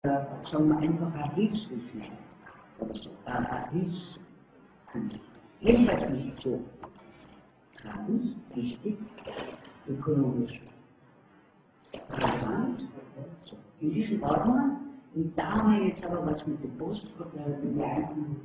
sagen wir einfach ein Hilfsreflex oder so, ein Hilfshandel. Jedenfalls nicht so. Drittens, wichtig, ökonomisch relevant, so, in diesen Ordnungen, und da haben wir jetzt aber was mit dem Postvergleich